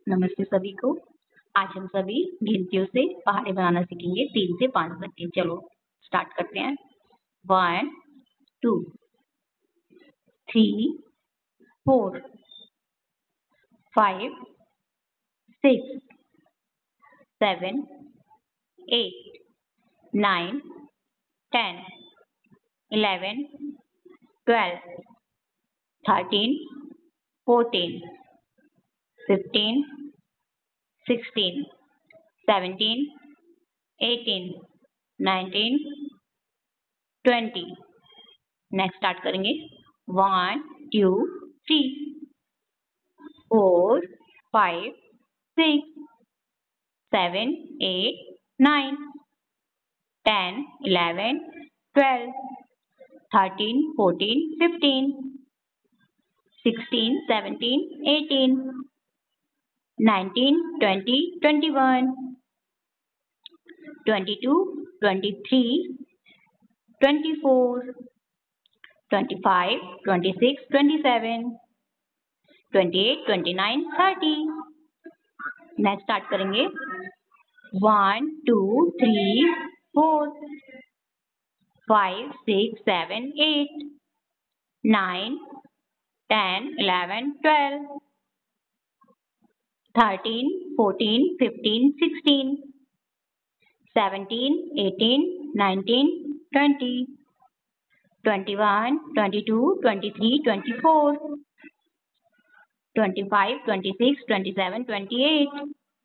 नमस्ते सभी को। आज हम सभी गिनतियों से पहाड़े बनाना सीखेंगे 3 से 5 तक के। चलो स्टार्ट करते हैं। 1 2 3 4 5 6 7 8 9 10 11 12 13 14 15 16 17 18 19 20। नेक्स्ट स्टार्ट करेंगे। 1 2 3 4 5 6 7 8 9 10 11 12 13 14 15 16 17 18 19 20 21 22 23 24 25 26 27 28 29 30। नेक्स्ट स्टार्ट करेंगे। 1 2 3 4 5 6 7 8 9 10 11 12 13 14 15 16 17 18 19 20 21 22 23 24 25 26 27 28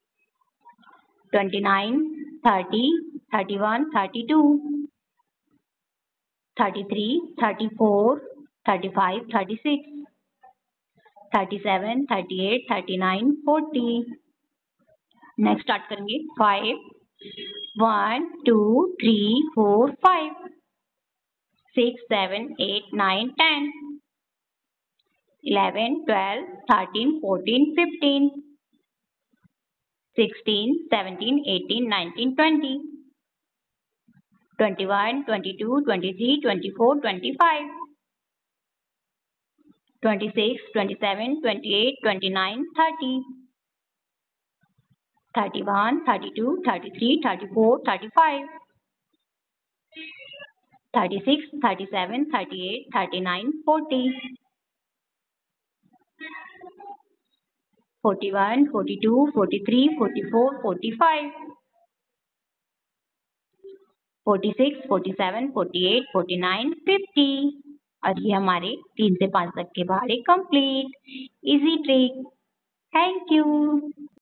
29 30 31 32 33 34 35 36 37 38 39 40। नेक्स्ट स्टार्ट करेंगे। 5 1 2 3 4 5 6 7 8 9 10 11 12 13 14 15 16 17 18 19 20 21 22 23 24 25 26 27 28 29 30 31 32 33 34 35 36 37 38 39 40 41 42 43 44 45 46 47 48 49 50। और ये हमारे 3 से 5 तक के पहाड़े complete. Easy trick. Thank you.